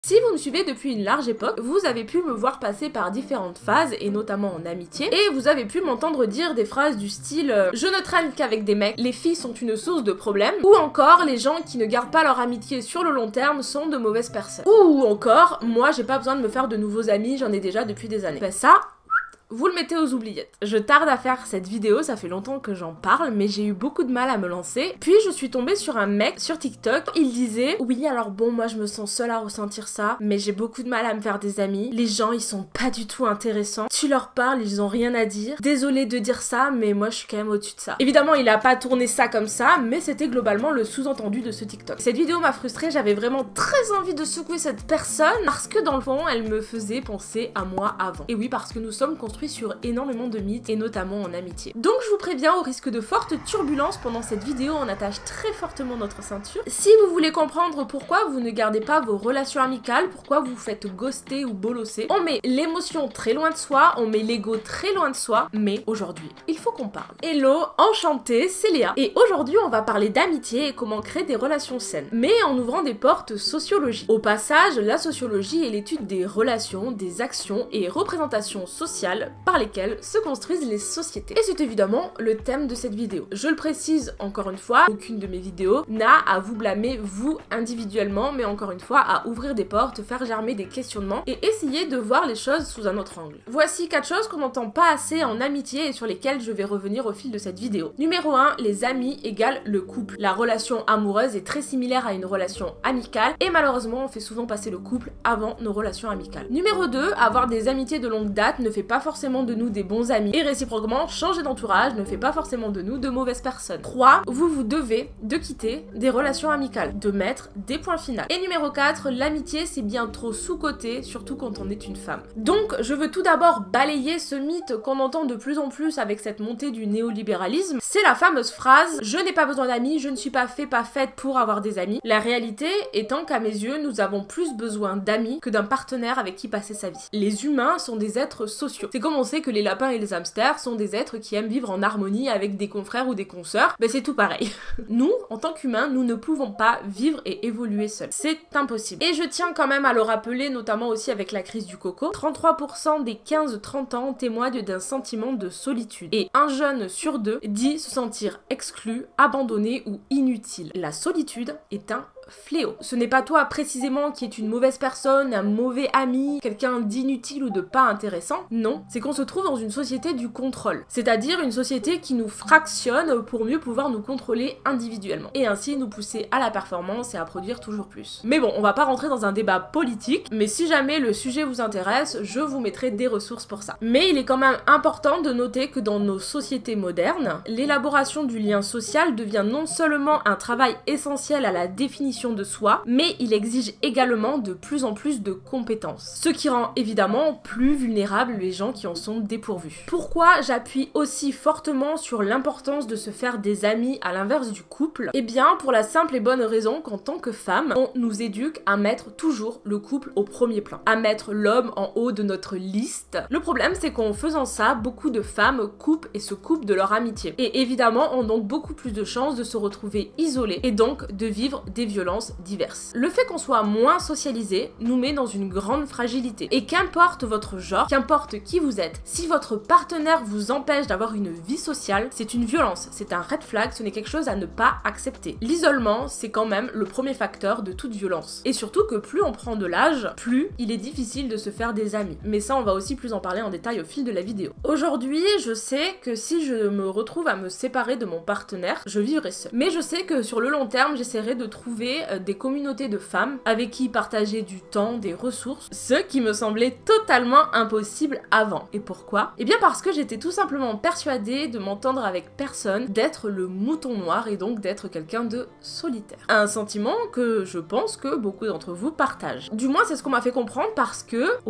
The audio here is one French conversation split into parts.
Si vous me suivez depuis une large époque, vous avez pu me voir passer par différentes phases, et notamment en amitié, et vous avez pu m'entendre dire des phrases du style « Je ne traîne qu'avec des mecs, les filles sont une source de problèmes », ou encore « Les gens qui ne gardent pas leur amitié sur le long terme sont de mauvaises personnes », ou encore « Moi j'ai pas besoin de me faire de nouveaux amis, j'en ai déjà depuis des années ». Ben ça, vous le mettez aux oubliettes. Je tarde à faire cette vidéo, ça fait longtemps que j'en parle, mais j'ai eu beaucoup de mal à me lancer. Puis je suis tombée sur un mec sur TikTok, il disait « Oui, alors bon, moi je me sens seule à ressentir ça, mais j'ai beaucoup de mal à me faire des amis. Les gens, ils sont pas du tout intéressants. Tu leur parles, ils ont rien à dire. Désolée de dire ça, mais moi je suis quand même au-dessus de ça. » Évidemment, il a pas tourné ça comme ça, mais c'était globalement le sous-entendu de ce TikTok. Cette vidéo m'a frustrée, j'avais vraiment très envie de secouer cette personne, parce que dans le fond, elle me faisait penser à moi avant. Et oui, parce que nous sommes construits sur énormément de mythes et notamment en amitié. Donc je vous préviens, au risque de fortes turbulences pendant cette vidéo, on attache très fortement notre ceinture. Si vous voulez comprendre pourquoi vous ne gardez pas vos relations amicales, pourquoi vous faites ghoster ou bolosser, on met l'émotion très loin de soi, on met l'ego très loin de soi, mais aujourd'hui, il faut qu'on parle. Hello, enchantée, c'est Léa. Et aujourd'hui, on va parler d'amitié et comment créer des relations saines, mais en ouvrant des portes sociologiques. Au passage, la sociologie est l'étude des relations, des actions et représentations sociales par lesquelles se construisent les sociétés. Et c'est évidemment le thème de cette vidéo. Je le précise encore une fois, aucune de mes vidéos n'a à vous blâmer vous individuellement, mais encore une fois à ouvrir des portes, faire germer des questionnements et essayer de voir les choses sous un autre angle. Voici 4 choses qu'on n'entend pas assez en amitié et sur lesquelles je vais revenir au fil de cette vidéo. Numéro 1, les amis égale le couple. La relation amoureuse est très similaire à une relation amicale et malheureusement on fait souvent passer le couple avant nos relations amicales. Numéro 2, avoir des amitiés de longue date ne fait pas forcément de nous des bons amis et réciproquement, changer d'entourage ne fait pas forcément de nous de mauvaises personnes. 3. Vous devez de quitter des relations amicales, de mettre des points finaux. Et numéro 4, l'amitié c'est bien trop sous-coté, surtout quand on est une femme. Donc je veux tout d'abord balayer ce mythe qu'on entend de plus en plus avec cette montée du néolibéralisme. C'est la fameuse phrase « Je n'ai pas besoin d'amis, je ne suis pas fait, pas faite pour avoir des amis ». La réalité étant qu'à mes yeux, nous avons plus besoin d'amis que d'un partenaire avec qui passer sa vie. Les humains sont des êtres sociaux. C'est comme on sait que les lapins et les hamsters sont des êtres qui aiment vivre en harmonie avec des confrères ou des consoeurs, ben c'est tout pareil. Nous, en tant qu'humains, nous ne pouvons pas vivre et évoluer seuls. C'est impossible. Et je tiens quand même à le rappeler, notamment aussi avec la crise du coco, 33% des 15-30 ans témoignent d'un sentiment de solitude. Et un jeune sur 2 dit se sentir exclu, abandonné ou inutile. La solitude est un fléau. Ce n'est pas toi précisément qui est une mauvaise personne, un mauvais ami, quelqu'un d'inutile ou de pas intéressant. Non, c'est qu'on se trouve dans une société du contrôle. C'est-à-dire une société qui nous fractionne pour mieux pouvoir nous contrôler individuellement. Et ainsi nous pousser à la performance et à produire toujours plus. Mais bon, on va pas rentrer dans un débat politique, mais si jamais le sujet vous intéresse, je vous mettrai des ressources pour ça. Mais il est quand même important de noter que dans nos sociétés modernes, l'élaboration du lien social devient non seulement un travail essentiel à la définition de soi, mais il exige également de plus en plus de compétences. Ce qui rend évidemment plus vulnérables les gens qui en sont dépourvus. Pourquoi j'appuie aussi fortement sur l'importance de se faire des amis à l'inverse du couple? Eh bien pour la simple et bonne raison qu'en tant que femme, on nous éduque à mettre toujours le couple au premier plan, à mettre l'homme en haut de notre liste. Le problème c'est qu'en faisant ça, beaucoup de femmes coupent et se coupent de leur amitié. Et évidemment ont donc beaucoup plus de chances de se retrouver isolées et donc de vivre des violences diverses. Le fait qu'on soit moins socialisé nous met dans une grande fragilité. Et qu'importe votre genre, qu'importe qui vous êtes, si votre partenaire vous empêche d'avoir une vie sociale, c'est une violence, c'est un red flag, ce n'est quelque chose à ne pas accepter. L'isolement, c'est quand même le premier facteur de toute violence. Et surtout que plus on prend de l'âge, plus il est difficile de se faire des amis. Mais ça, on va aussi plus en parler en détail au fil de la vidéo. Aujourd'hui, je sais que si je me retrouve à me séparer de mon partenaire, je vivrai seule. Mais je sais que sur le long terme, j'essaierai de trouver des communautés de femmes avec qui partager du temps, des ressources, ce qui me semblait totalement impossible avant. Et pourquoi? Eh bien parce que j'étais tout simplement persuadée de m'entendre avec personne, d'être le mouton noir et donc d'être quelqu'un de solitaire. Un sentiment que je pense que beaucoup d'entre vous partagent. Du moins c'est ce qu'on m'a fait comprendre parce que, oui,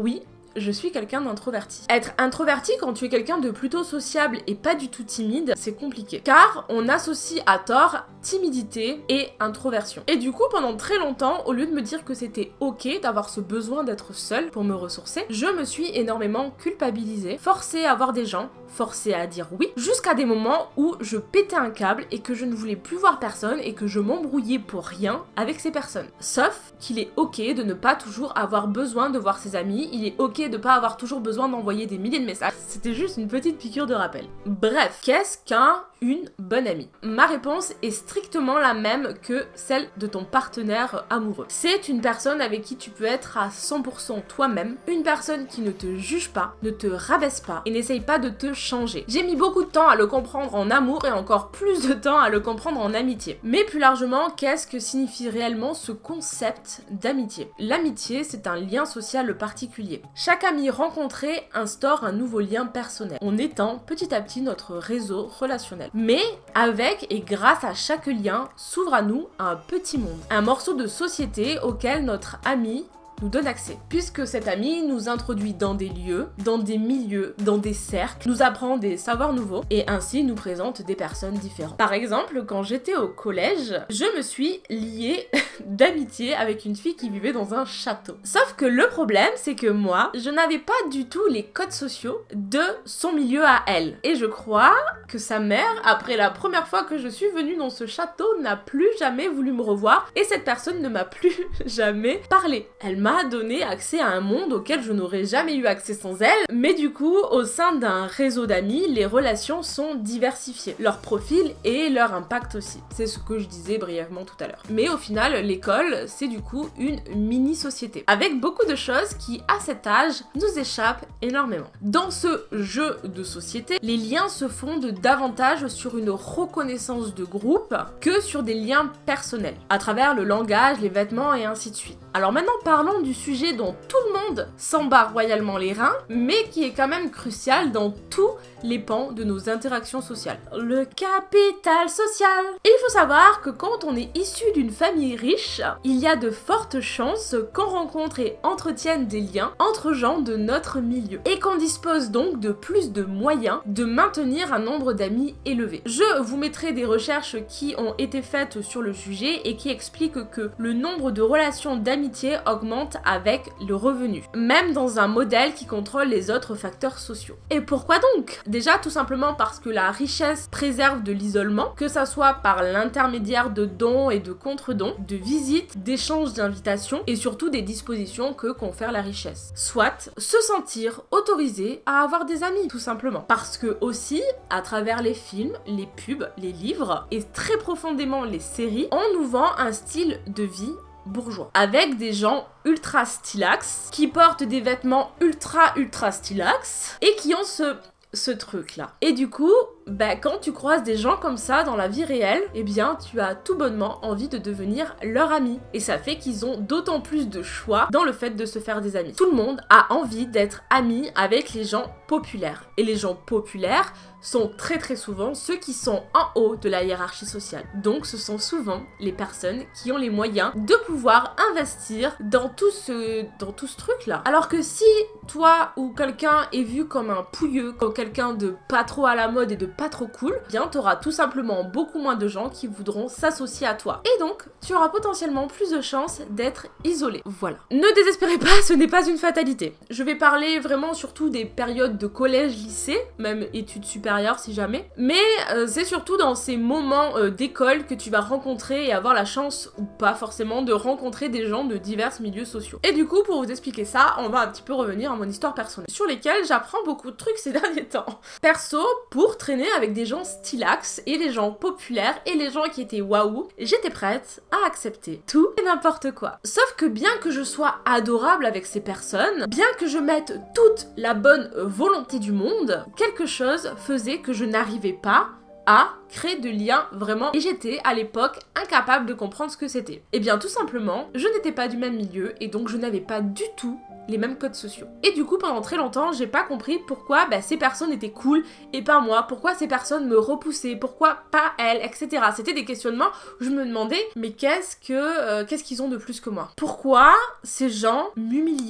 je suis quelqu'un d'introverti. Être introverti quand tu es quelqu'un de plutôt sociable et pas du tout timide, c'est compliqué. Car on associe à tort timidité et introversion. Et du coup, pendant très longtemps, au lieu de me dire que c'était ok d'avoir ce besoin d'être seule pour me ressourcer, je me suis énormément culpabilisée, forcée à voir des gens, forcée à dire oui, jusqu'à des moments où je pétais un câble et que je ne voulais plus voir personne et que je m'embrouillais pour rien avec ces personnes. Sauf qu'il est ok de ne pas toujours avoir besoin de voir ses amis, il est ok de pas avoir toujours besoin d'envoyer des milliers de messages. C'était juste une petite piqûre de rappel. Bref, qu'est-ce qu'une bonne amie? Ma réponse est strictement la même que celle de ton partenaire amoureux. C'est une personne avec qui tu peux être à 100% toi-même, une personne qui ne te juge pas, ne te rabaisse pas et n'essaye pas de te changer. J'ai mis beaucoup de temps à le comprendre en amour et encore plus de temps à le comprendre en amitié. Mais plus largement, qu'est-ce que signifie réellement ce concept d'amitié? L'amitié, c'est un lien social particulier. Chaque ami rencontré instaure un nouveau lien personnel. On étend petit à petit notre réseau relationnel. Mais avec et grâce à chaque lien s'ouvre à nous un petit monde, un morceau de société auquel notre ami nous donne accès. Puisque cet ami nous introduit dans des lieux, dans des milieux, dans des cercles, nous apprend des savoirs nouveaux et ainsi nous présente des personnes différentes. Par exemple, quand j'étais au collège, je me suis liée d'amitié avec une fille qui vivait dans un château. Sauf que le problème, c'est que moi, je n'avais pas du tout les codes sociaux de son milieu à elle. Et je crois que sa mère, après la première fois que je suis venue dans ce château, n'a plus jamais voulu me revoir et cette personne ne m'a plus jamais parlé. Elle m'a donné accès à un monde auquel je n'aurais jamais eu accès sans elle, mais du coup, au sein d'un réseau d'amis, les relations sont diversifiées, leur profil et leur impact aussi. C'est ce que je disais brièvement tout à l'heure. Mais au final, l'école, c'est du coup une mini-société, avec beaucoup de choses qui, à cet âge, nous échappent énormément. Dans ce jeu de société, les liens se fondent davantage sur une reconnaissance de groupe que sur des liens personnels, à travers le langage, les vêtements et ainsi de suite. Alors maintenant, parlons du sujet dont tout le monde s'embarre royalement les reins, mais qui est quand même crucial dans tous les pans de nos interactions sociales. Le capital social. Et il faut savoir que quand on est issu d'une famille riche, il y a de fortes chances qu'on rencontre et entretienne des liens entre gens de notre milieu, et qu'on dispose donc de plus de moyens de maintenir un nombre d'amis élevé. Je vous mettrai des recherches qui ont été faites sur le sujet et qui expliquent que le nombre de relations d'amitié augmente avec le revenu, même dans un modèle qui contrôle les autres facteurs sociaux. Et pourquoi donc? Déjà tout simplement parce que la richesse préserve de l'isolement, que ça soit par l'intermédiaire de dons et de contre-dons, de visites, d'échanges d'invitations et surtout des dispositions que confère la richesse. Soit se sentir autorisé à avoir des amis, tout simplement. Parce que aussi, à travers les films, les pubs, les livres et très profondément les séries, on nous vend un style de vie bourgeois, avec des gens ultra stylax, qui portent des vêtements ultra stylax, et qui ont ce truc là. Et du coup, quand tu croises des gens comme ça dans la vie réelle, eh bien tu as tout bonnement envie de devenir leur ami. Et ça fait qu'ils ont d'autant plus de choix dans le fait de se faire des amis. Tout le monde a envie d'être ami avec les gens populaires. Et les gens populaires sont très souvent ceux qui sont en haut de la hiérarchie sociale. Donc ce sont souvent les personnes qui ont les moyens de pouvoir investir dans tout ce truc là. Alors que si toi ou quelqu'un est vu comme un pouilleux, comme quelqu'un de pas trop à la mode et de pas trop cool, bien t'auras tout simplement beaucoup moins de gens qui voudront s'associer à toi. Et donc tu auras potentiellement plus de chances d'être isolé. Voilà. Ne désespérez pas, ce n'est pas une fatalité. Je vais parler vraiment surtout des périodes de collège, lycée, même études supérieures si jamais, mais c'est surtout dans ces moments d'école que tu vas rencontrer et avoir la chance, ou pas forcément, de rencontrer des gens de divers milieux sociaux. Et du coup, pour vous expliquer ça, on va un petit peu revenir à mon histoire personnelle, sur lesquelles j'apprends beaucoup de trucs ces derniers temps. Perso, pour traîner avec des gens stylax et les gens populaires et les gens qui étaient waouh, j'étais prête à accepter tout et n'importe quoi. Sauf que bien que je sois adorable avec ces personnes, bien que je mette toute la bonne volonté du monde, quelque chose faisait que je n'arrivais pas à créer de liens vraiment, et j'étais à l'époque incapable de comprendre ce que c'était. Et bien tout simplement, je n'étais pas du même milieu et donc je n'avais pas du tout les mêmes codes sociaux. Et du coup pendant très longtemps j'ai pas compris pourquoi ces personnes étaient cool et pas moi, pourquoi ces personnes me repoussaient, pourquoi pas elles, etc. C'était des questionnements où je me demandais mais qu'est-ce qu'ils ont de plus que moi? Pourquoi ces gens m'humiliaient?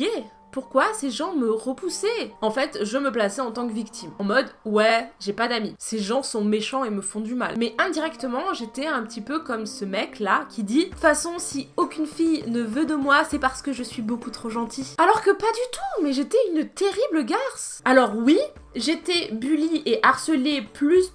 pourquoi ces gens me repoussaient? En fait, je me plaçais en tant que victime. En mode, ouais, j'ai pas d'amis. Ces gens sont méchants et me font du mal. Mais indirectement, j'étais un petit peu comme ce mec-là qui dit, de toute façon, si aucune fille ne veut de moi, c'est parce que je suis beaucoup trop gentille. Alors que pas du tout, mais j'étais une terrible garce. Alors oui, j'étais bully et harcelée plus,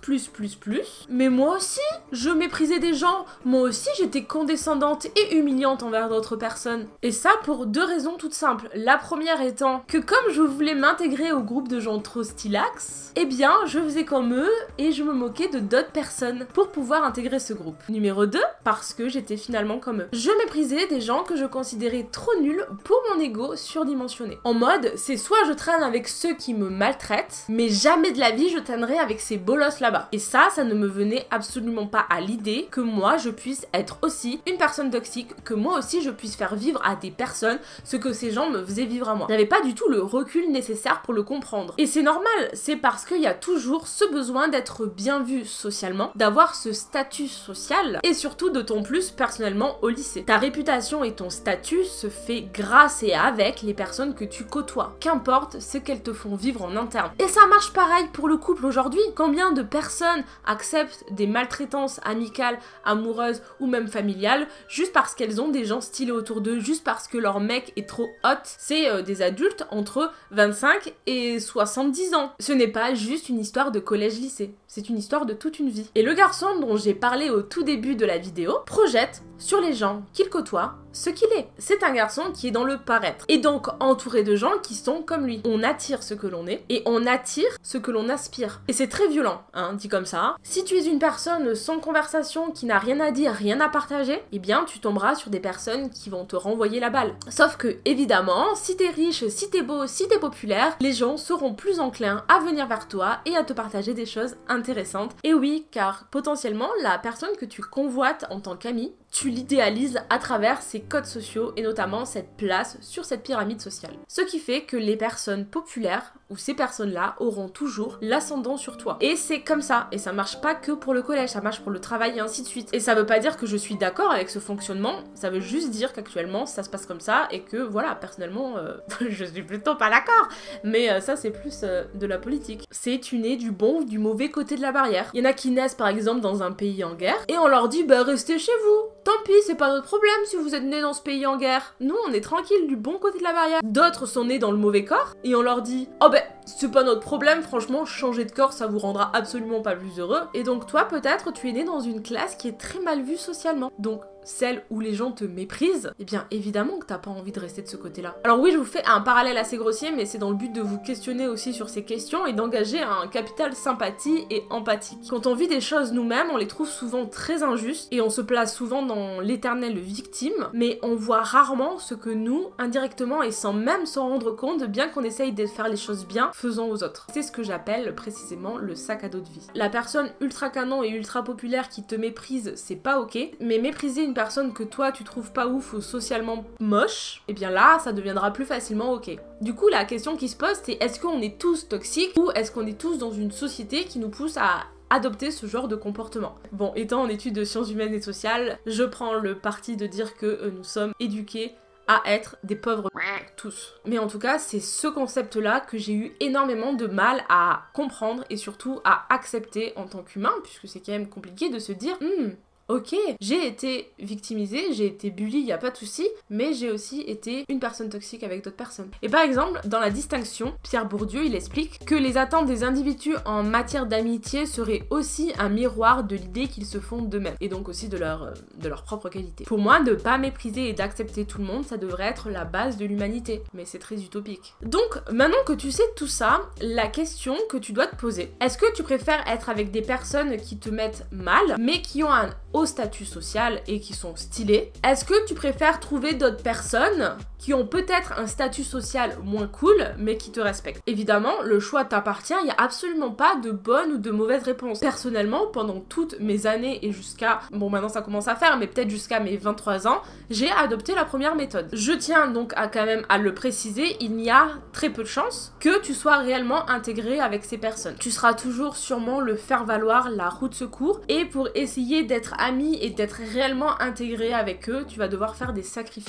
mais moi aussi, je méprisais des gens. Moi aussi, j'étais condescendante et humiliante envers d'autres personnes. Et ça pour deux raisons toutes simples. La première étant que comme je voulais m'intégrer au groupe de gens trop stylax, eh bien, je faisais comme eux et je me moquais de d'autres personnes pour pouvoir intégrer ce groupe. Numéro 2, parce que j'étais finalement comme eux. Je méprisais des gens que je considérais trop nuls pour mon ego surdimensionné. En mode, c'est soit je traîne avec ceux qui me maltraitent, mais jamais de la vie je traînerai avec ces bolosses là-bas. Et ça ne me venait absolument pas à l'idée que moi je puisse être aussi une personne toxique, que moi aussi je puisse faire vivre à des personnes ce que ces gens me faisaient vivre à moi. J'avais pas du tout le recul nécessaire pour le comprendre. Et c'est normal, c'est parce qu'il y a toujours ce besoin d'être bien vu socialement, d'avoir ce statut social, et surtout d'autant plus personnellement au lycée. Ta réputation et ton statut se fait grâce et avec les personnes que tu côtoies, qu'importe ce qu'elles te font vivre en interne. Et ça marche pareil pour le couple aujourd'hui. Combien de personnes acceptent des maltraitances amicales, amoureuses ou même familiales juste parce qu'elles ont des gens stylés autour d'eux, juste parce que leur mec est trop hot? C'est des adultes entre 25 et 70 ans. Ce n'est pas juste une histoire de collège-lycée, c'est une histoire de toute une vie. Et le garçon dont j'ai parlé au tout début de la vidéo projette sur les gens qu'il côtoie ce qu'il est. C'est un garçon qui est dans le paraître, et donc entouré de gens qui sont comme lui. On attire ce que l'on est, et on attire ce que l'on aspire. Et c'est très violent, hein, dit comme ça. Si tu es une personne sans conversation, qui n'a rien à dire, rien à partager, eh bien tu tomberas sur des personnes qui vont te renvoyer la balle. Sauf que, évidemment, si t'es riche, si t'es beau, si t'es populaire, les gens seront plus enclins à venir vers toi et à te partager des choses intéressantes. Et oui, car potentiellement, la personne que tu convoites en tant qu'ami, tu l'idéalises à travers ses codes sociaux et notamment cette place sur cette pyramide sociale. Ce qui fait que les personnes populaires ou ces personnes-là auront toujours l'ascendant sur toi. Et c'est comme ça, et ça marche pas que pour le collège, ça marche pour le travail et ainsi de suite. Et ça veut pas dire que je suis d'accord avec ce fonctionnement, ça veut juste dire qu'actuellement ça se passe comme ça et que voilà, personnellement, je suis plutôt pas d'accord. Mais ça c'est plus de la politique. C'est tu nais du bon ou du mauvais côté de la barrière. Il y en a qui naissent par exemple dans un pays en guerre et on leur dit bah restez chez vous. Tant pis, c'est pas notre problème si vous êtes nés dans ce pays en guerre. Nous, on est tranquille du bon côté de la barrière. D'autres sont nés dans le mauvais corps et on leur dit oh ben, c'est pas notre problème, franchement, changer de corps, ça vous rendra absolument pas plus heureux. Et donc toi, peut-être, tu es né dans une classe qui est très mal vue socialement. Donc celle où les gens te méprisent, eh bien évidemment que t'as pas envie de rester de ce côté-là. Alors oui, je vous fais un parallèle assez grossier, mais c'est dans le but de vous questionner aussi sur ces questions et d'engager un capital sympathie et empathie. Quand on vit des choses nous-mêmes, on les trouve souvent très injustes et on se place souvent dans l'éternelle victime, mais on voit rarement ce que nous, indirectement et sans même s'en rendre compte, bien qu'on essaye de faire les choses bien, faisons aux autres. C'est ce que j'appelle précisément le sac à dos de vie. La personne ultra canon et ultra populaire qui te méprise, c'est pas ok, mais mépriser une personne que toi tu trouves pas ouf ou socialement moche, et bien là ça deviendra plus facilement ok. Du coup la question qui se pose c'est est-ce qu'on est tous toxiques ou est-ce qu'on est tous dans une société qui nous pousse à adopter ce genre de comportement. Bon, étant en études de sciences humaines et sociales, je prends le parti de dire que nous sommes éduqués à être des pauvres tous. Mais en tout cas, c'est ce concept-là que j'ai eu énormément de mal à comprendre et surtout à accepter en tant qu'humain, puisque c'est quand même compliqué de se dire ok, j'ai été victimisée, j'ai été bully, y a pas de souci, mais j'ai aussi été une personne toxique avec d'autres personnes. Et par exemple, dans la distinction, Pierre Bourdieu, il explique que les attentes des individus en matière d'amitié seraient aussi un miroir de l'idée qu'ils se font d'eux-mêmes, et donc aussi de leur propre qualité. Pour moi, de pas mépriser et d'accepter tout le monde, ça devrait être la base de l'humanité, mais c'est très utopique. Donc, maintenant que tu sais tout ça, la question que tu dois te poser, est-ce que tu préfères être avec des personnes qui te mettent mal, mais qui ont un haut statut social et qui sont stylés? Est-ce que tu préfères trouver d'autres personnes qui ont peut-être un statut social moins cool, mais qui te respectent? Évidemment, le choix t'appartient, il n'y a absolument pas de bonne ou de mauvaise réponse. Personnellement, pendant toutes mes années et jusqu'à, bon maintenant ça commence à faire, mais peut-être jusqu'à mes 23 ans, j'ai adopté la première méthode. Je tiens donc à quand même à le préciser, il y a très peu de chances que tu sois réellement intégré avec ces personnes. Tu seras toujours sûrement le faire valoir, la roue de secours, et pour essayer d'être ami et d'être réellement intégré avec eux, tu vas devoir faire des sacrifices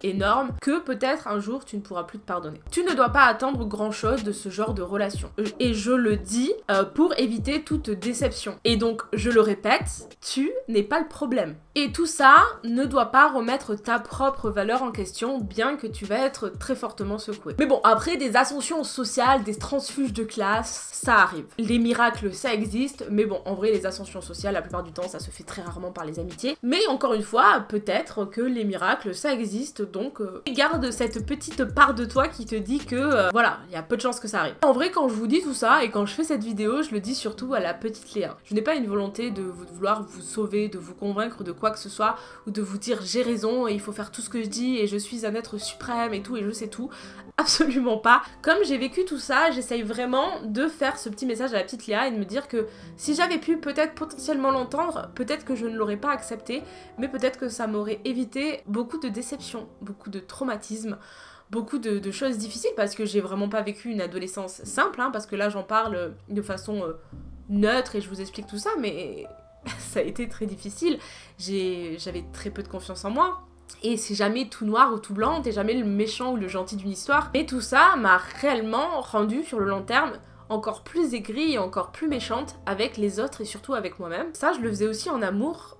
énorme que peut-être un jour tu ne pourras plus te pardonner. Tu ne dois pas attendre grand chose de ce genre de relation. Et je le dis pour éviter toute déception. Et donc, je le répète, tu n'es pas le problème. Et tout ça ne doit pas remettre ta propre valeur en question, bien que tu vas être très fortement secoué. Mais bon, après, des ascensions sociales, des transfuges de classe, ça arrive. Les miracles, ça existe, mais bon, en vrai, les ascensions sociales, la plupart du temps, ça se fait très rarement par les amitiés. Mais encore une fois, peut-être que les miracles, ça existe, donc garde cette petite part de toi qui te dit que, voilà, il y a peu de chances que ça arrive. En vrai, quand je vous dis tout ça, et quand je fais cette vidéo, je le dis surtout à la petite Léa. Je n'ai pas une volonté de vouloir vous sauver, de vous convaincre de quoi que ce soit, ou de vous dire j'ai raison et il faut faire tout ce que je dis et je suis un être suprême et tout et je sais tout. Absolument pas. Comme j'ai vécu tout ça, j'essaye vraiment de faire ce petit message à la petite Léa et de me dire que si j'avais pu peut-être potentiellement l'entendre, peut-être que je ne l'aurais pas accepté, mais peut-être que ça m'aurait évité beaucoup de déceptions, beaucoup de traumatismes, beaucoup de choses difficiles parce que j'ai vraiment pas vécu une adolescence simple, hein, parce que là j'en parle de façon neutre et je vous explique tout ça, mais ça a été très difficile. J'avais très peu de confiance en moi. Et c'est jamais tout noir ou tout blanc, t'es jamais le méchant ou le gentil d'une histoire. Mais tout ça m'a réellement rendu sur le long terme encore plus aigrie et encore plus méchante avec les autres et surtout avec moi-même. Ça, je le faisais aussi en amour.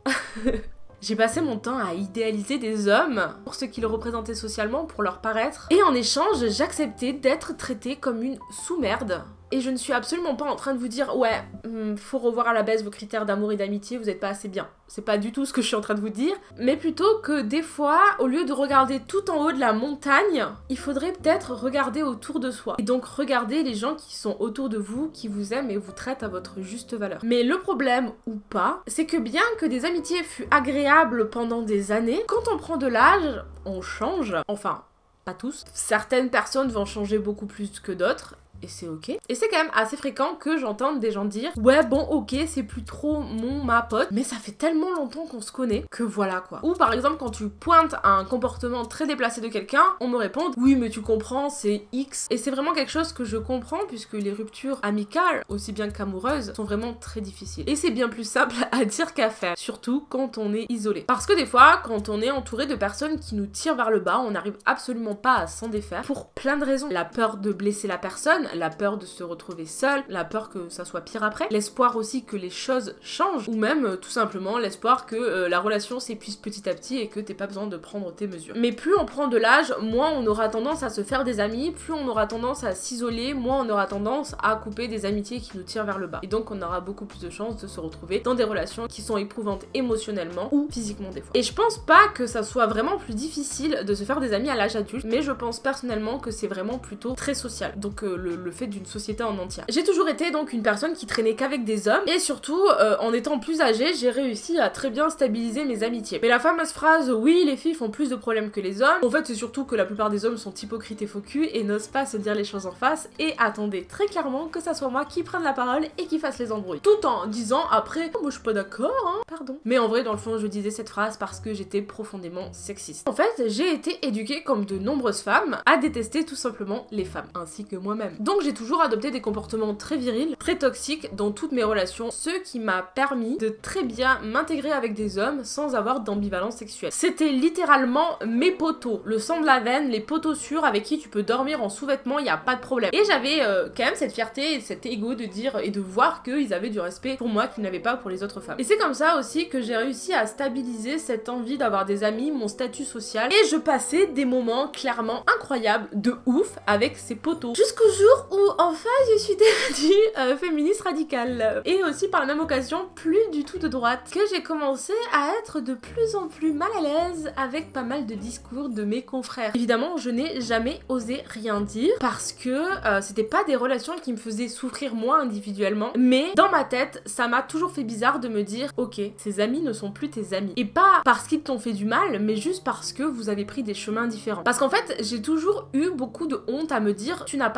J'ai passé mon temps à idéaliser des hommes pour ce qu'ils représentaient socialement, pour leur paraître. Et en échange, j'acceptais d'être traitée comme une sous-merde. Et je ne suis absolument pas en train de vous dire « Ouais, faut revoir à la baisse vos critères d'amour et d'amitié, vous êtes pas assez bien ». C'est pas du tout ce que je suis en train de vous dire. Mais plutôt que des fois, au lieu de regarder tout en haut de la montagne, il faudrait peut-être regarder autour de soi. Et donc regarder les gens qui sont autour de vous, qui vous aiment et vous traitent à votre juste valeur. Mais le problème, ou pas, c'est que bien que des amitiés fût agréables pendant des années, quand on prend de l'âge, on change. Enfin, pas tous. Certaines personnes vont changer beaucoup plus que d'autres. Et c'est ok. Et c'est quand même assez fréquent que j'entende des gens dire « Ouais, bon, ok, c'est plus trop ma pote, mais ça fait tellement longtemps qu'on se connaît que voilà, quoi. » Ou par exemple, quand tu pointes un comportement très déplacé de quelqu'un, on me répond « Oui, mais tu comprends, c'est X. » Et c'est vraiment quelque chose que je comprends, puisque les ruptures amicales, aussi bien qu'amoureuses, sont vraiment très difficiles. Et c'est bien plus simple à dire qu'à faire, surtout quand on est isolé. Parce que des fois, quand on est entouré de personnes qui nous tirent vers le bas, on n'arrive absolument pas à s'en défaire, pour plein de raisons. La peur de blesser la personne, la peur de se retrouver seul, la peur que ça soit pire après, l'espoir aussi que les choses changent, ou même tout simplement l'espoir que la relation s'épuise petit à petit et que t'aies pas besoin de prendre tes mesures. Mais plus on prend de l'âge, moins on aura tendance à se faire des amis, plus on aura tendance à s'isoler, moins on aura tendance à couper des amitiés qui nous tirent vers le bas. Et donc on aura beaucoup plus de chances de se retrouver dans des relations qui sont éprouvantes émotionnellement ou physiquement des fois. Et je pense pas que ça soit vraiment plus difficile de se faire des amis à l'âge adulte, mais je pense personnellement que c'est vraiment plutôt très social. Donc le fait d'une société en entière. J'ai toujours été donc une personne qui traînait qu'avec des hommes et surtout en étant plus âgée, j'ai réussi à très bien stabiliser mes amitiés. Mais la fameuse phrase oui, les filles font plus de problèmes que les hommes, en fait c'est surtout que la plupart des hommes sont hypocrites et faux culs et n'osent pas se dire les choses en face et attendez très clairement que ça soit moi qui prenne la parole et qui fasse les embrouilles. Tout en disant après oh, moi je suis pas d'accord hein, pardon. Mais en vrai dans le fond je disais cette phrase parce que j'étais profondément sexiste. En fait j'ai été éduquée comme de nombreuses femmes à détester tout simplement les femmes, ainsi que moi-même. Donc j'ai toujours adopté des comportements très virils, très toxiques dans toutes mes relations, ce qui m'a permis de très bien m'intégrer avec des hommes sans avoir d'ambivalence sexuelle. C'était littéralement mes potos, le sang de la veine, les potos sûrs avec qui tu peux dormir en sous-vêtements, y a pas de problème. Et j'avais quand même cette fierté et cet ego de dire et de voir qu'ils avaient du respect pour moi qu'ils n'avaient pas pour les autres femmes. Et c'est comme ça aussi que j'ai réussi à stabiliser cette envie d'avoir des amis, mon statut social, et je passais des moments clairement incroyables, de ouf, avec ces potos. Jusqu'au jour où enfin je suis devenue féministe radicale. Et aussi par la même occasion, plus du tout de droite. Que j'ai commencé à être de plus en plus mal à l'aise avec pas mal de discours de mes confrères. Évidemment, je n'ai jamais osé rien dire parce que c'était pas des relations qui me faisaient souffrir moi individuellement. Mais dans ma tête, ça m'a toujours fait bizarre de me dire ok, ces amis ne sont plus tes amis. Et pas parce qu'ils t'ont fait du mal, mais juste parce que vous avez pris des chemins différents. Parce qu'en fait, j'ai toujours eu beaucoup de honte à me dire tu n'as pas réellement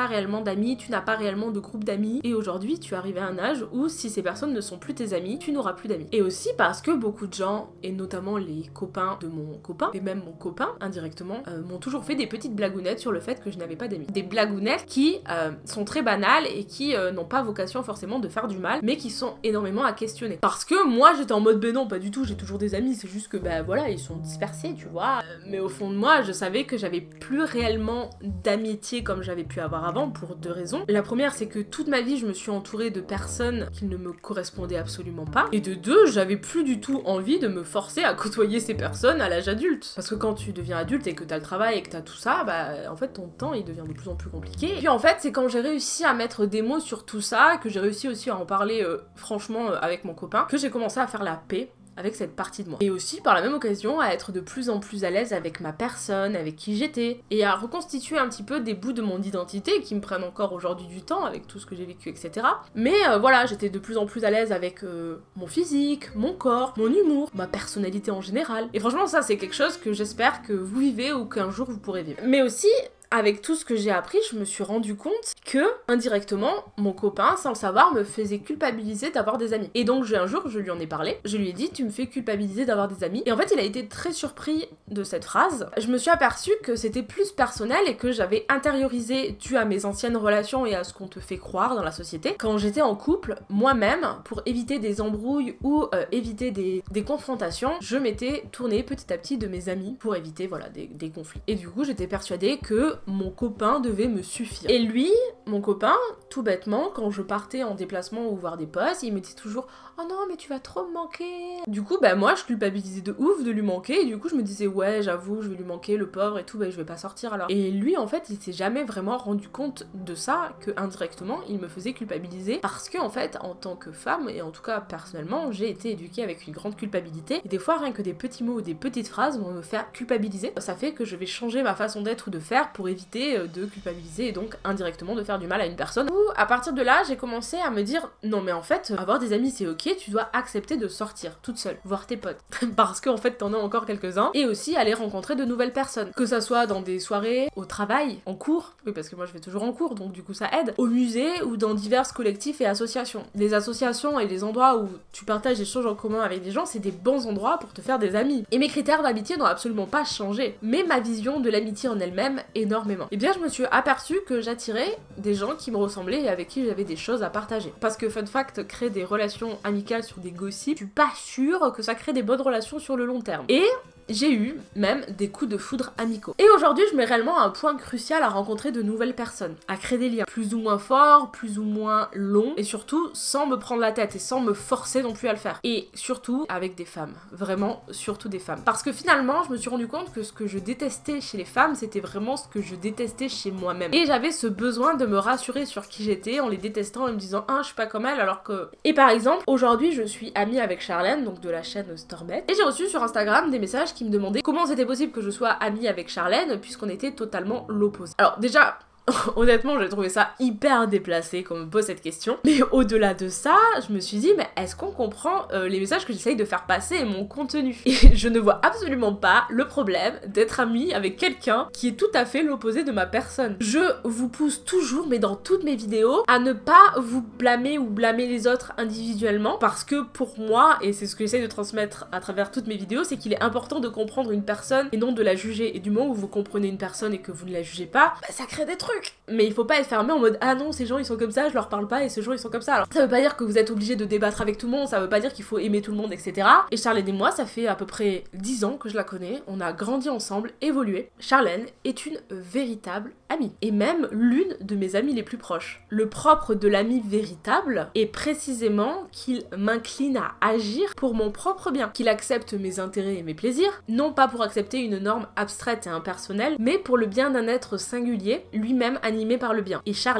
d'amis, tu n'as pas réellement de groupe d'amis, et aujourd'hui tu arrives à un âge où si ces personnes ne sont plus tes amis, tu n'auras plus d'amis. Et aussi parce que beaucoup de gens, et notamment les copains de mon copain, et même mon copain indirectement, m'ont toujours fait des petites blagounettes sur le fait que je n'avais pas d'amis. Des blagounettes qui sont très banales et qui n'ont pas vocation forcément de faire du mal, mais qui sont énormément à questionner. Parce que moi j'étais en mode non, pas du tout, j'ai toujours des amis, c'est juste que voilà, ils sont dispersés, tu vois. Mais au fond de moi, je savais que j'avais plus réellement d'amitié comme j'avais pu avoir avant pour deux raisons. La première, c'est que toute ma vie, je me suis entourée de personnes qui ne me correspondaient absolument pas. Et de deux, j'avais plus du tout envie de me forcer à côtoyer ces personnes à l'âge adulte. Parce que quand tu deviens adulte et que t'as le travail et que t'as tout ça, en fait, ton temps, il devient de plus en plus compliqué. Et puis en fait, c'est quand j'ai réussi à mettre des mots sur tout ça, que j'ai réussi aussi à en parler franchement avec mon copain, que j'ai commencé à faire la paix avec cette partie de moi. Et aussi, par la même occasion, à être de plus en plus à l'aise avec ma personne, avec qui j'étais, et à reconstituer un petit peu des bouts de mon identité qui me prennent encore aujourd'hui du temps, avec tout ce que j'ai vécu, etc. Mais voilà, j'étais de plus en plus à l'aise avec mon physique, mon corps, mon humour, ma personnalité en général. Et franchement, ça, c'est quelque chose que j'espère que vous vivez ou qu'un jour vous pourrez vivre. Mais aussi, avec tout ce que j'ai appris, je me suis rendu compte que, indirectement, mon copain, sans le savoir, me faisait culpabiliser d'avoir des amis. Et donc, un jour, je lui en ai parlé, je lui ai dit, tu me fais culpabiliser d'avoir des amis. Et en fait, il a été très surpris de cette phrase. Je me suis aperçue que c'était plus personnel et que j'avais intériorisé, dû à mes anciennes relations et à ce qu'on te fait croire dans la société. Quand j'étais en couple, moi-même, pour éviter des embrouilles ou éviter des confrontations, je m'étais tournée petit à petit de mes amis pour éviter, voilà, des conflits. Et du coup, j'étais persuadée que mon copain devait me suffire. Et lui, mon copain, tout bêtement, quand je partais en déplacement ou voir des potes, il me disait toujours « Oh non, mais tu vas trop me manquer !» Du coup, moi, je culpabilisais de ouf de lui manquer, et du coup, je me disais « Ouais, j'avoue, je vais lui manquer, le pauvre, et tout, je vais pas sortir alors. » Et lui, en fait, il s'est jamais vraiment rendu compte de ça, que indirectement, il me faisait culpabiliser, parce que, en fait, en tant que femme, et en tout cas, personnellement, j'ai été éduquée avec une grande culpabilité, et des fois, rien que des petits mots ou des petites phrases vont me faire culpabiliser. Ça fait que je vais changer ma façon d'être ou de faire pour éviter de culpabiliser et donc indirectement de faire du mal à une personne. Ou à partir de là, j'ai commencé à me dire non mais en fait, avoir des amis c'est ok, tu dois accepter de sortir toute seule, voir tes potes, parce qu'en fait t'en as encore quelques-uns, et aussi aller rencontrer de nouvelles personnes, que ça soit dans des soirées, au travail, en cours, oui parce que moi je vais toujours en cours donc du coup ça aide, au musée ou dans divers collectifs et associations. Les associations et les endroits où tu partages des choses en commun avec des gens, c'est des bons endroits pour te faire des amis. Et mes critères d'amitié n'ont absolument pas changé, mais ma vision de l'amitié en elle-même énormément. Et bien je me suis aperçue que j'attirais des gens qui me ressemblaient et avec qui j'avais des choses à partager. Parce que fun fact, créer des relations amicales sur des gossips, je suis pas sûre que ça crée des bonnes relations sur le long terme. Et j'ai eu même des coups de foudre amicaux. Et aujourd'hui, je mets réellement un point crucial à rencontrer de nouvelles personnes, à créer des liens plus ou moins forts, plus ou moins longs, et surtout sans me prendre la tête et sans me forcer non plus à le faire. Et surtout avec des femmes, vraiment surtout des femmes. Parce que finalement, je me suis rendu compte que ce que je détestais chez les femmes, c'était vraiment ce que je détestais chez moi-même. Et j'avais ce besoin de me rassurer sur qui j'étais en les détestant et me disant je suis pas comme elle alors que... Et par exemple, aujourd'hui, je suis amie avec Charlène, donc de la chaîne Stormbet, et j'ai reçu sur Instagram des messages qui me demandaient comment c'était possible que je sois amie avec Charlène puisqu'on était totalement l'opposé. Alors déjà, honnêtement, j'ai trouvé ça hyper déplacé qu'on me pose cette question. Mais au-delà de ça, je me suis dit, mais est-ce qu'on comprend les messages que j'essaye de faire passer et mon contenu? Et je ne vois absolument pas le problème d'être amie avec quelqu'un qui est tout à fait l'opposé de ma personne. Je vous pousse toujours, mais dans toutes mes vidéos, à ne pas vous blâmer ou blâmer les autres individuellement, parce que pour moi, et c'est ce que j'essaye de transmettre à travers toutes mes vidéos, c'est qu'il est important de comprendre une personne et non de la juger. Et du moment où vous comprenez une personne et que vous ne la jugez pas, ça crée des trucs. Mais il faut pas être fermé en mode ah non ces gens ils sont comme ça, je leur parle pas et ces gens ils sont comme ça. Alors ça veut pas dire que vous êtes obligé de débattre avec tout le monde, ça veut pas dire qu'il faut aimer tout le monde etc. Et Charlène et moi ça fait à peu près 10 ans que je la connais, on a grandi ensemble, évolué. Charlène est une véritable amie et même l'une de mes amies les plus proches. Le propre de l'ami véritable est précisément qu'il m'incline à agir pour mon propre bien, qu'il accepte mes intérêts et mes plaisirs, non pas pour accepter une norme abstraite et impersonnelle, mais pour le bien d'un être singulier, lui-même animé par le bien. Et Charlène,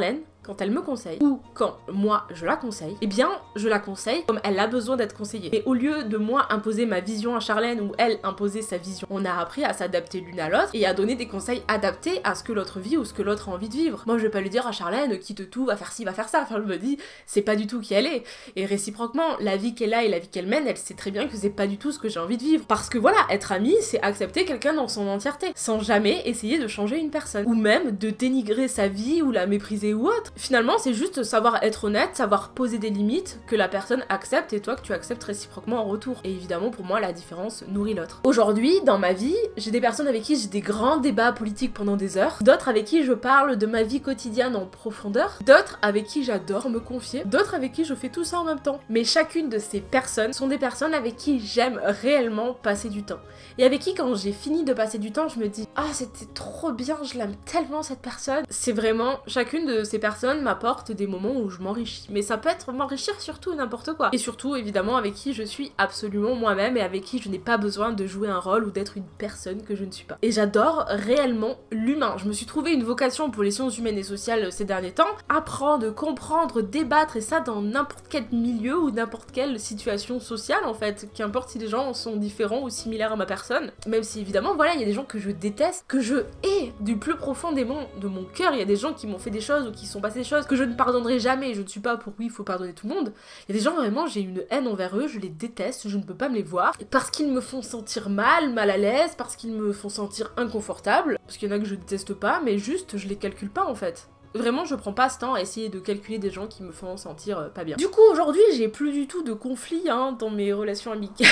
quand elle me conseille, ou quand moi je la conseille, eh bien je la conseille comme elle a besoin d'être conseillée. Et au lieu de moi imposer ma vision à Charlène ou elle imposer sa vision, on a appris à s'adapter l'une à l'autre et à donner des conseils adaptés à ce que l'autre vit ou ce que l'autre a envie de vivre. Moi je vais pas lui dire à Charlène quitte tout, va faire ci, va faire ça. Enfin je me dis c'est pas du tout qui elle est. Et réciproquement, la vie qu'elle a et la vie qu'elle mène, elle sait très bien que c'est pas du tout ce que j'ai envie de vivre. Parce que voilà, être amie, c'est accepter quelqu'un dans son entièreté, sans jamais essayer de changer une personne. Ou même de dénigrer sa vie ou la mépriser ou autre. Finalement, c'est juste savoir être honnête, savoir poser des limites, que la personne accepte et toi que tu acceptes réciproquement en retour. Et évidemment, pour moi, la différence nourrit l'autre. Aujourd'hui, dans ma vie, j'ai des personnes avec qui j'ai des grands débats politiques pendant des heures, d'autres avec qui je parle de ma vie quotidienne en profondeur, d'autres avec qui j'adore me confier, d'autres avec qui je fais tout ça en même temps. Mais chacune de ces personnes sont des personnes avec qui j'aime réellement passer du temps. Et avec qui, quand j'ai fini de passer du temps, je me dis « Ah, c'était trop bien, je l'aime tellement cette personne !» C'est vraiment, chacune de ces personnes m'apporte des moments où je m'enrichis. Mais ça peut être m'enrichir surtout n'importe quoi. Et surtout, évidemment, avec qui je suis absolument moi-même et avec qui je n'ai pas besoin de jouer un rôle ou d'être une personne que je ne suis pas. Et j'adore réellement l'humain. Je me suis trouvé une vocation pour les sciences humaines et sociales ces derniers temps. Apprendre, comprendre, débattre, et ça dans n'importe quel milieu ou n'importe quelle situation sociale en fait. Qu'importe si les gens sont différents ou similaires à ma personne. Même si évidemment, voilà, il y a des gens que je déteste, que je hais du plus profondément de mon cœur. Il y a des gens qui m'ont fait des choses ou qui sont passés des choses que je ne pardonnerai jamais. Je ne suis pas pour oui, il faut pardonner tout le monde. Il y a des gens vraiment, j'ai une haine envers eux, je les déteste, je ne peux pas me les voir. Parce qu'ils me font sentir mal à l'aise, parce qu'ils me font sentir inconfortable. Parce qu'il y en a que je déteste pas, mais juste, je les calcule pas en fait. Vraiment, je prends pas ce temps à essayer de calculer des gens qui me font sentir pas bien. Du coup, aujourd'hui, j'ai plus du tout de conflits dans mes relations amicales.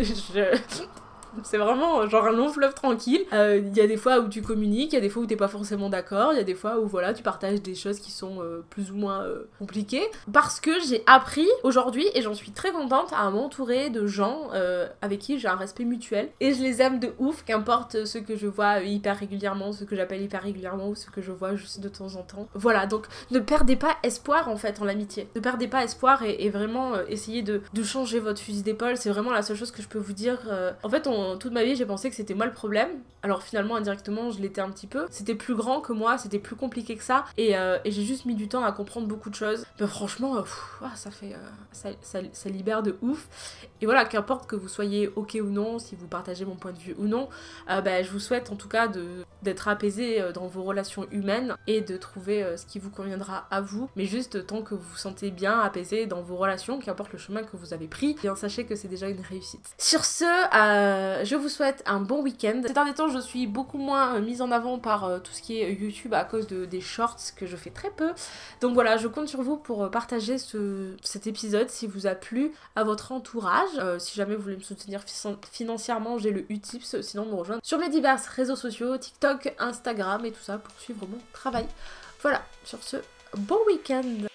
C'est vraiment genre un long fleuve tranquille. Il y a des fois où tu communiques, il y a des fois où t'es pas forcément d'accord, il y a des fois où voilà, tu partages des choses qui sont plus ou moins compliquées. Parce que j'ai appris aujourd'hui, et j'en suis très contente, à m'entourer de gens avec qui j'ai un respect mutuel. Et je les aime de ouf, qu'importe ceux que je vois hyper régulièrement, ceux que j'appelle hyper régulièrement ou ceux que je vois juste de temps en temps. Voilà, donc ne perdez pas espoir en fait en l'amitié. Ne perdez pas espoir et vraiment essayez de changer votre fusil d'épaule. C'est vraiment la seule chose que je peux vous dire. En fait, toute ma vie, j'ai pensé que c'était moi le problème. Alors finalement, indirectement, je l'étais un petit peu. C'était plus grand que moi, c'était plus compliqué que ça. Et j'ai juste mis du temps à comprendre beaucoup de choses. Ben, franchement, ça fait... ça libère de ouf. Et voilà, qu'importe que vous soyez ok ou non, si vous partagez mon point de vue ou non, je vous souhaite en tout cas d'être apaisé dans vos relations humaines et de trouver ce qui vous conviendra à vous. Mais juste tant que vous vous sentez bien apaisé dans vos relations, qu'importe le chemin que vous avez pris, bien sachez que c'est déjà une réussite. Sur ce, je vous souhaite un bon week-end. Ces derniers temps, je suis beaucoup moins mise en avant par tout ce qui est YouTube à cause des shorts que je fais très peu. Donc voilà, je compte sur vous pour partager cet épisode si vous a plu à votre entourage. Si jamais vous voulez me soutenir financièrement, j'ai le Utips, sinon me rejoindre sur mes divers réseaux sociaux, TikTok, Instagram et tout ça pour suivre mon travail. Voilà, sur ce, bon week-end.